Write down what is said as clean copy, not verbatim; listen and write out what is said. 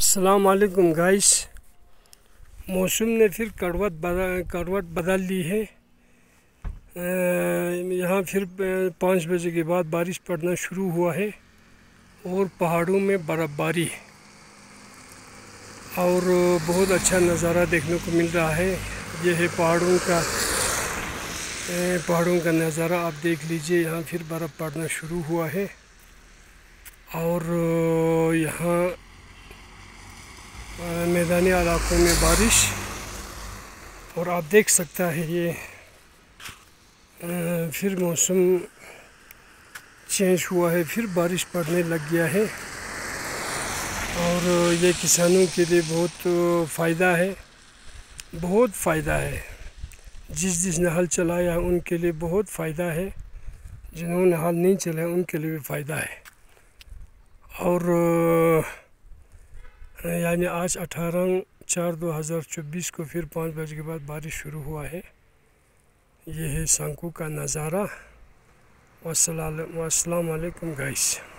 अस्सलाम वालेकुम गाइस। मौसम ने फिर करवट बदल ली है। यहाँ फिर 5 बजे के बाद बारिश पड़ना शुरू हुआ है और पहाड़ों में बर्फ़बारी और बहुत अच्छा नज़ारा देखने को मिल रहा है। ये है पहाड़ों का नज़ारा, आप देख लीजिए। यहाँ फिर बर्फ़ पड़ना शुरू हुआ है और यहाँ मैदानी इलाकों में बारिश, और आप देख सकता है ये फिर मौसम चेंज हुआ है, फिर बारिश पड़ने लग गया है और ये किसानों के लिए बहुत फ़ायदा है, बहुत फ़ायदा है। जिसने हल चलाया उनके लिए बहुत फ़ायदा है, जिन्होंने हल नहीं चलाया उनके लिए भी फ़ायदा है। और यानी आज 18/4/2024 को फिर 5 बजे के बाद बारिश शुरू हुआ है। ये है सांकू का नज़ारा। अस्सलाम वालेकुम गाइस।